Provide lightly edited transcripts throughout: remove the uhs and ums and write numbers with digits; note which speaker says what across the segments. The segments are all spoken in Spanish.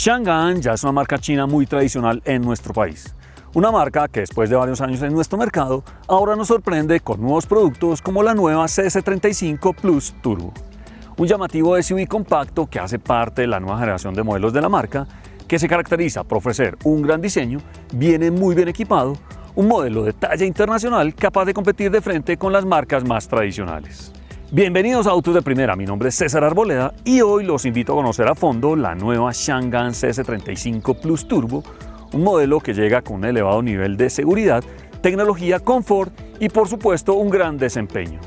Speaker 1: Changan ya es una marca china muy tradicional en nuestro país. Una marca que después de varios años en nuestro mercado, ahora nos sorprende con nuevos productos como la nueva CS35 Plus Turbo. Un llamativo SUV compacto que hace parte de la nueva generación de modelos de la marca, que se caracteriza por ofrecer un gran diseño, viene muy bien equipado, un modelo de talla internacional capaz de competir de frente con las marcas más tradicionales. Bienvenidos a Autos de Primera, mi nombre es César Arboleda y hoy los invito a conocer a fondo la nueva Changan CS35 Plus Turbo, un modelo que llega con un elevado nivel de seguridad, tecnología, confort y por supuesto un gran desempeño.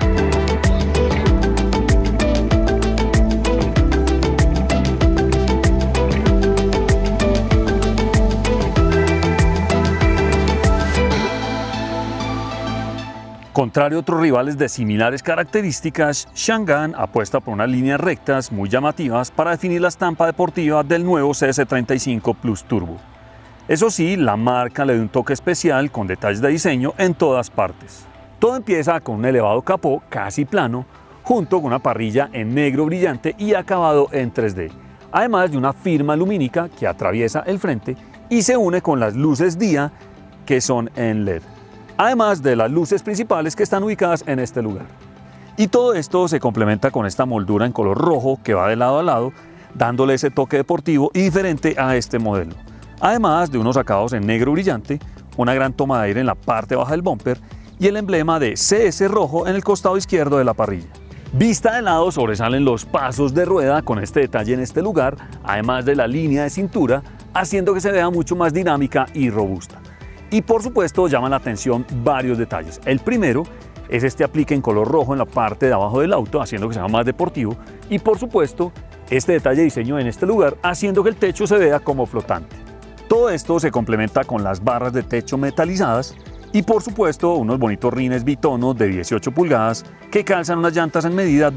Speaker 1: Contrario a otros rivales de similares características, Changan apuesta por unas líneas rectas muy llamativas para definir la estampa deportiva del nuevo CS35 Plus Turbo. Eso sí, la marca le da un toque especial con detalles de diseño en todas partes. Todo empieza con un elevado capó casi plano, junto con una parrilla en negro brillante y acabado en 3D, además de una firma lumínica que atraviesa el frente y se une con las luces día que son en LED. Además de las luces principales que están ubicadas en este lugar. Y todo esto se complementa con esta moldura en color rojo que va de lado a lado, dándole ese toque deportivo y diferente a este modelo. Además de unos acabados en negro brillante, una gran toma de aire en la parte baja del bumper y el emblema de CS rojo en el costado izquierdo de la parrilla. Vista de lado sobresalen los pasos de rueda con este detalle en este lugar, además de la línea de cintura, haciendo que se vea mucho más dinámica y robusta. Y por supuesto llaman la atención varios detalles. El primero es este aplique en color rojo en la parte de abajo del auto, haciendo que sea más deportivo. Y por supuesto este detalle de diseño en este lugar, haciendo que el techo se vea como flotante. Todo esto se complementa con las barras de techo metalizadas y por supuesto unos bonitos rines bitono de 18 pulgadas que calzan unas llantas en medida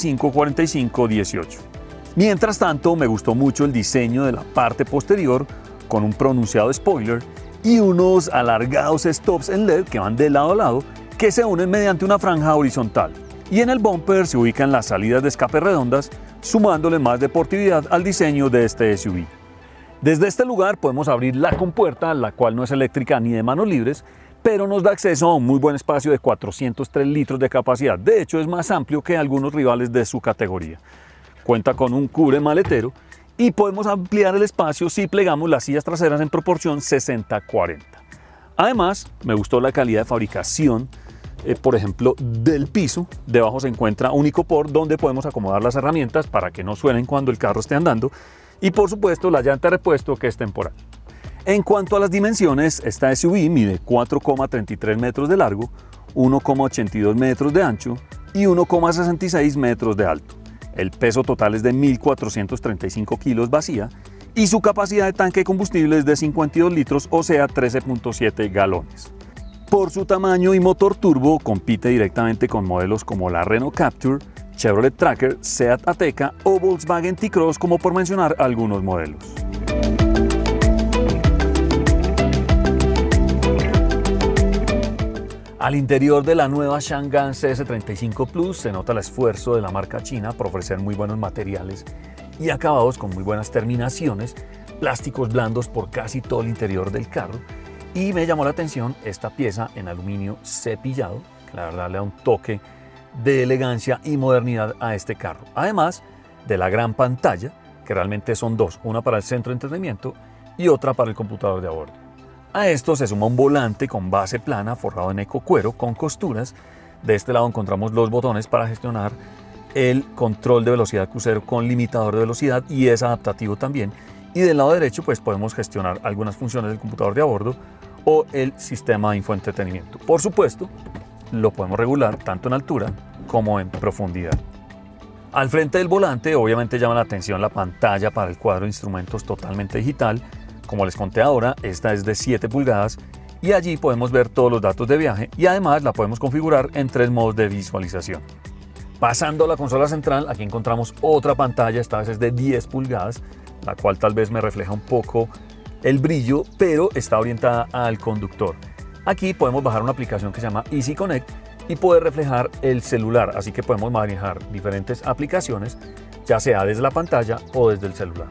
Speaker 1: 225/45/18. Mientras tanto me gustó mucho el diseño de la parte posterior con un pronunciado spoiler y unos alargados stops en LED que van de lado a lado que se unen mediante una franja horizontal. Y en el bumper se ubican las salidas de escape redondas, sumándole más deportividad al diseño de este SUV. Desde este lugar podemos abrir la compuerta, la cual no es eléctrica ni de manos libres, pero nos da acceso a un muy buen espacio de 403 litros de capacidad. De hecho, es más amplio que algunos rivales de su categoría. Cuenta con un cubre maletero y podemos ampliar el espacio si plegamos las sillas traseras en proporción 60-40. Además, me gustó la calidad de fabricación, por ejemplo, del piso. Debajo se encuentra un icopor donde podemos acomodar las herramientas para que no suenen cuando el carro esté andando. Y por supuesto, la llanta de repuesto que es temporal. En cuanto a las dimensiones, esta SUV mide 4,33 metros de largo, 1,82 metros de ancho y 1,66 metros de alto. El peso total es de 1.435 kilos vacía y su capacidad de tanque de combustible es de 52 litros, o sea 13.7 galones. Por su tamaño y motor turbo compite directamente con modelos como la Renault Captur, Chevrolet Tracker, Seat Ateca o Volkswagen T-Cross, como por mencionar algunos modelos. Al interior de la nueva Changan CS35 Plus se nota el esfuerzo de la marca china por ofrecer muy buenos materiales y acabados con muy buenas terminaciones, plásticos blandos por casi todo el interior del carro, y me llamó la atención esta pieza en aluminio cepillado, que la verdad le da un toque de elegancia y modernidad a este carro. Además de la gran pantalla, que realmente son dos, una para el centro de entretenimiento y otra para el computador de a bordo. A esto se suma un volante con base plana forrado en ecocuero con costuras. De este lado encontramos los botones para gestionar el control de velocidad crucero con limitador de velocidad y es adaptativo también. Y del lado derecho pues podemos gestionar algunas funciones del computador de a bordo o el sistema de infoentretenimiento. Por supuesto, lo podemos regular tanto en altura como en profundidad. Al frente del volante obviamente llama la atención la pantalla para el cuadro de instrumentos totalmente digital. Como les conté ahora, esta es de 7 pulgadas y allí podemos ver todos los datos de viaje y además la podemos configurar en 3 modos de visualización. Pasando a la consola central, aquí encontramos otra pantalla, esta vez es de 10 pulgadas, la cual tal vez me refleja un poco el brillo, pero está orientada al conductor. Aquí podemos bajar una aplicación que se llama Easy Connect y poder reflejar el celular, así que podemos manejar diferentes aplicaciones, ya sea desde la pantalla o desde el celular.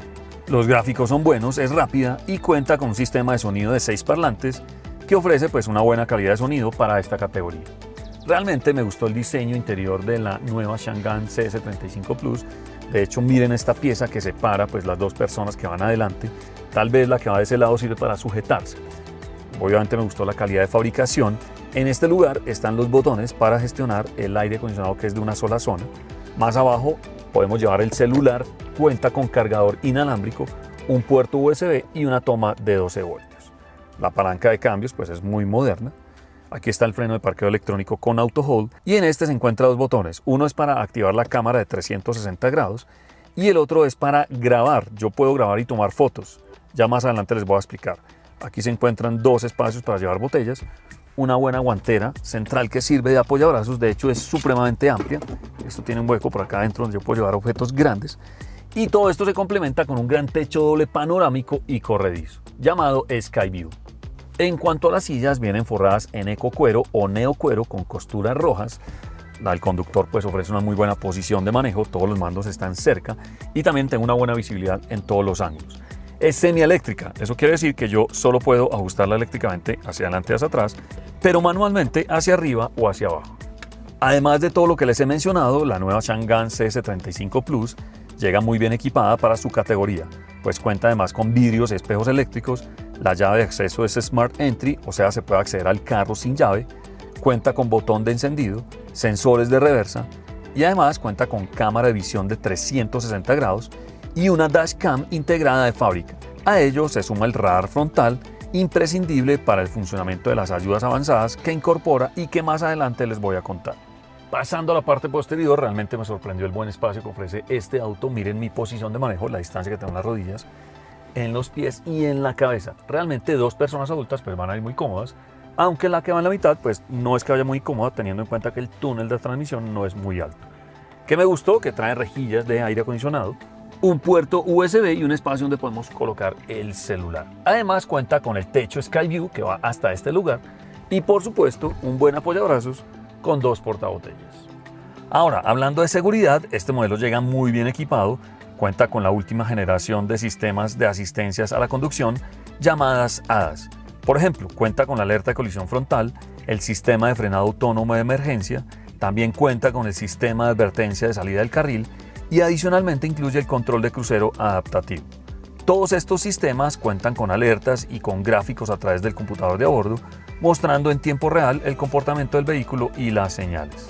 Speaker 1: Los gráficos son buenos, es rápida y cuenta con un sistema de sonido de 6 parlantes que ofrece pues una buena calidad de sonido para esta categoría. Realmente me gustó el diseño interior de la nueva Shangan CS35 Plus. De hecho, miren esta pieza que separa pues las dos personas que van adelante. Tal vez la que va de ese lado sirve para sujetarse. Obviamente me gustó la calidad de fabricación. En este lugar están los botones para gestionar el aire acondicionado, que es de una sola zona. Más abajo podemos llevar el celular, cuenta con cargador inalámbrico, un puerto USB y una toma de 12 voltios. La palanca de cambios pues es muy moderna. Aquí está el freno de parqueo electrónico con auto hold y en este se encuentran dos botones. Uno es para activar la cámara de 360 grados y el otro es para grabar. Yo puedo grabar y tomar fotos. Ya más adelante les voy a explicar. Aquí se encuentran dos espacios para llevar botellas, una buena guantera central que sirve de apoyabrazos. De hecho es supremamente amplia. Esto tiene un hueco por acá adentro donde yo puedo llevar objetos grandes. Y todo esto se complementa con un gran techo doble panorámico y corredizo, llamado Sky View. En cuanto a las sillas, vienen forradas en ecocuero o neocuero con costuras rojas. El conductor pues ofrece una muy buena posición de manejo, todos los mandos están cerca y también tengo una buena visibilidad en todos los ángulos. Es semieléctrica, eso quiere decir que yo solo puedo ajustarla eléctricamente hacia adelante y hacia atrás, pero manualmente hacia arriba o hacia abajo. Además de todo lo que les he mencionado, la nueva Shangan CS35 Plus llega muy bien equipada para su categoría, pues cuenta además con vidrios y espejos eléctricos. La llave de acceso es Smart Entry, o sea, se puede acceder al carro sin llave. Cuenta con botón de encendido, sensores de reversa y además cuenta con cámara de visión de 360 grados y una dashcam integrada de fábrica. A ello se suma el radar frontal, imprescindible para el funcionamiento de las ayudas avanzadas que incorpora y que más adelante les voy a contar. Pasando a la parte posterior, realmente me sorprendió el buen espacio que ofrece este auto. Miren mi posición de manejo, la distancia que tengo en las rodillas, en los pies y en la cabeza. Realmente dos personas adultas pues van a ir muy cómodas, aunque la que va en la mitad pues no es que vaya muy cómoda, teniendo en cuenta que el túnel de transmisión no es muy alto. ¿Qué me gustó? Que trae rejillas de aire acondicionado, un puerto USB y un espacio donde podemos colocar el celular. Además cuenta con el techo Sky View que va hasta este lugar y por supuesto un buen apoyabrazos con dos portabotellas. Ahora, hablando de seguridad, este modelo llega muy bien equipado. Cuenta con la última generación de sistemas de asistencias a la conducción llamadas ADAS. Por ejemplo, cuenta con la alerta de colisión frontal, el sistema de frenado autónomo de emergencia, también cuenta con el sistema de advertencia de salida del carril y adicionalmente incluye el control de crucero adaptativo. Todos estos sistemas cuentan con alertas y con gráficos a través del computador de a bordo, mostrando en tiempo real el comportamiento del vehículo y las señales.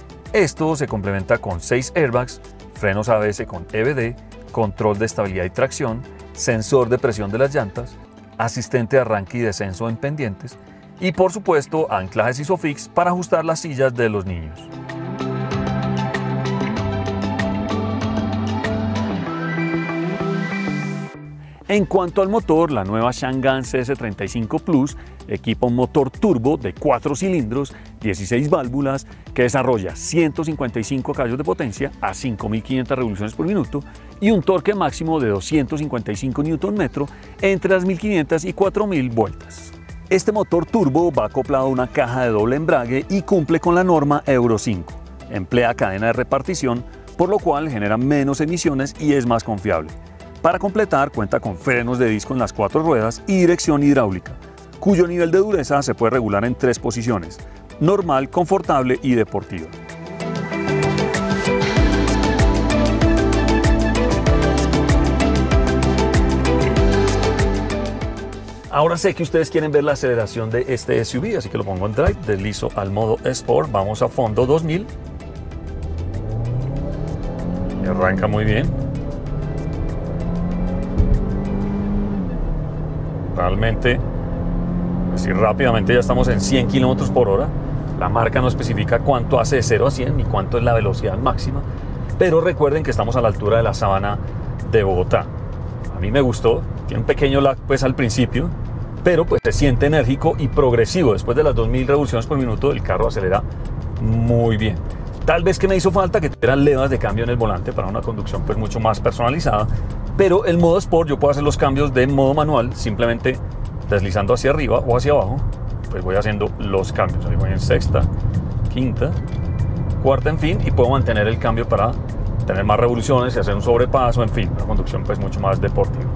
Speaker 1: Esto se complementa con 6 airbags, frenos ABS con EBD, control de estabilidad y tracción, sensor de presión de las llantas, asistente de arranque y descenso en pendientes y por supuesto anclajes ISOFIX para ajustar las sillas de los niños. En cuanto al motor, la nueva Shangan CS35 Plus equipa un motor turbo de 4 cilindros, 16 válvulas, que desarrolla 155 caballos de potencia a 5.500 revoluciones por minuto y un torque máximo de 255 Nm entre las 1.500 y 4.000 vueltas. Este motor turbo va acoplado a una caja de doble embrague y cumple con la norma Euro 5. Emplea cadena de repartición, por lo cual genera menos emisiones y es más confiable. Para completar, cuenta con frenos de disco en las 4 ruedas y dirección hidráulica, cuyo nivel de dureza se puede regular en 3 posiciones: normal, confortable y deportiva. Ahora sé que ustedes quieren ver la aceleración de este SUV, así que lo pongo en drive, deslizo al modo Sport, vamos a fondo 2000. Y arranca muy bien. Realmente, así rápidamente ya estamos en 100 km por hora. La marca no especifica cuánto hace de 0 a 100 ni cuánto es la velocidad máxima, pero recuerden que estamos a la altura de la sabana de Bogotá. A mí me gustó, tiene un pequeño lag pues al principio, pero pues se siente enérgico y progresivo. Después de las 2000 revoluciones por minuto el carro acelera muy bien. Tal vez que me hizo falta que tuviera levas de cambio en el volante para una conducción pues mucho más personalizada, pero el modo Sport yo puedo hacer los cambios de modo manual simplemente deslizando hacia arriba o hacia abajo. Pues voy haciendo los cambios, ahí voy en sexta, quinta, cuarta, en fin, y puedo mantener el cambio para tener más revoluciones y hacer un sobrepaso, en fin, una conducción pues mucho más deportiva.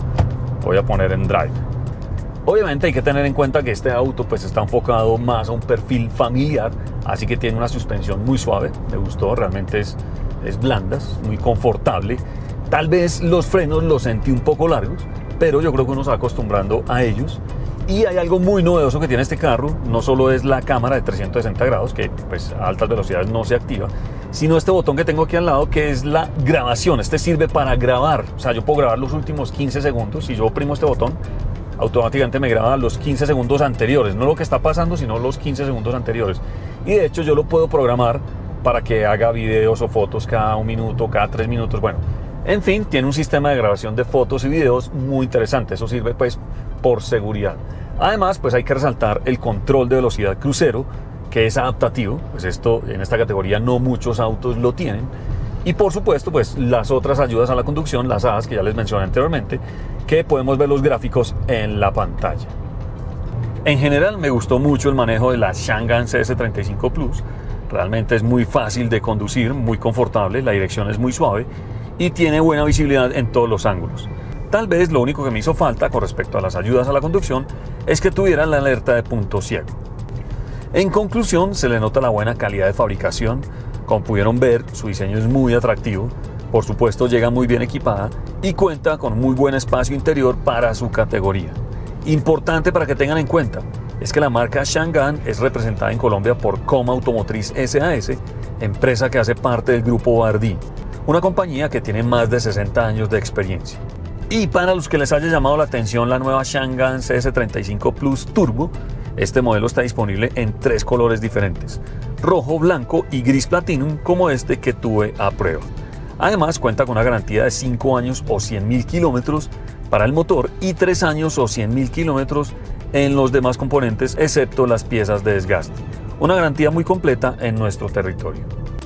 Speaker 1: Voy a poner en Drive. Obviamente hay que tener en cuenta que este auto pues está enfocado más a un perfil familiar, así que tiene una suspensión muy suave, me gustó, realmente es blanda, es muy confortable. Tal vez los frenos los sentí un poco largos, pero yo creo que uno se va acostumbrando a ellos. Y hay algo muy novedoso que tiene este carro, no solo es la cámara de 360 grados, que pues a altas velocidades no se activa, sino este botón que tengo aquí al lado, que es la grabación. Este sirve para grabar, o sea, yo puedo grabar los últimos 15 segundos, si yo oprimo este botón, automáticamente me graba los 15 segundos anteriores, no lo que está pasando, sino los 15 segundos anteriores. Y de hecho yo lo puedo programar para que haga videos o fotos cada 1 minuto, cada 3 minutos, bueno. En fin, tiene un sistema de grabación de fotos y videos muy interesante, eso sirve pues por seguridad. Además, pues hay que resaltar el control de velocidad crucero, que es adaptativo, pues esto en esta categoría no muchos autos lo tienen. Y por supuesto, pues las otras ayudas a la conducción, las ADAS que ya les mencioné anteriormente, que podemos ver los gráficos en la pantalla. En general me gustó mucho el manejo de la Changan CS35 Plus, realmente es muy fácil de conducir, muy confortable, la dirección es muy suave y tiene buena visibilidad en todos los ángulos. Tal vez lo único que me hizo falta con respecto a las ayudas a la conducción es que tuviera la alerta de punto ciego. En conclusión, se le nota la buena calidad de fabricación. Como pudieron ver, su diseño es muy atractivo, por supuesto llega muy bien equipada y cuenta con muy buen espacio interior para su categoría. Importante para que tengan en cuenta es que la marca Changan es representada en Colombia por Coma Automotriz SAS, empresa que hace parte del grupo Bardí, una compañía que tiene más de 60 años de experiencia. Y para los que les haya llamado la atención la nueva Changan CS35 Plus Turbo, este modelo está disponible en 3 colores diferentes, rojo, blanco y gris platinum, como este que tuve a prueba. Además cuenta con una garantía de 5 años o 100.000 kilómetros para el motor y 3 años o 100.000 kilómetros en los demás componentes, excepto las piezas de desgaste. Una garantía muy completa en nuestro territorio.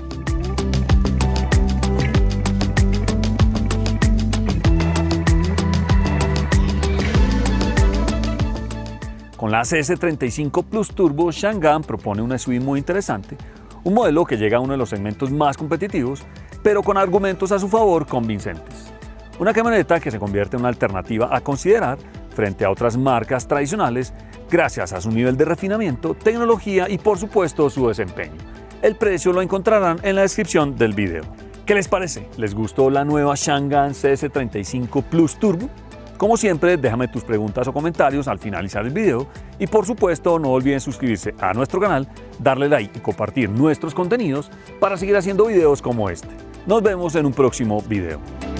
Speaker 1: Con la CS35 Plus Turbo, Changan propone una SUV muy interesante, un modelo que llega a uno de los segmentos más competitivos, pero con argumentos a su favor convincentes. Una camioneta que se convierte en una alternativa a considerar frente a otras marcas tradicionales gracias a su nivel de refinamiento, tecnología y por supuesto su desempeño. El precio lo encontrarán en la descripción del video. ¿Qué les parece? ¿Les gustó la nueva Changan CS35 Plus Turbo? Como siempre, déjame tus preguntas o comentarios al finalizar el video y por supuesto no olviden suscribirse a nuestro canal, darle like y compartir nuestros contenidos para seguir haciendo videos como este. Nos vemos en un próximo video.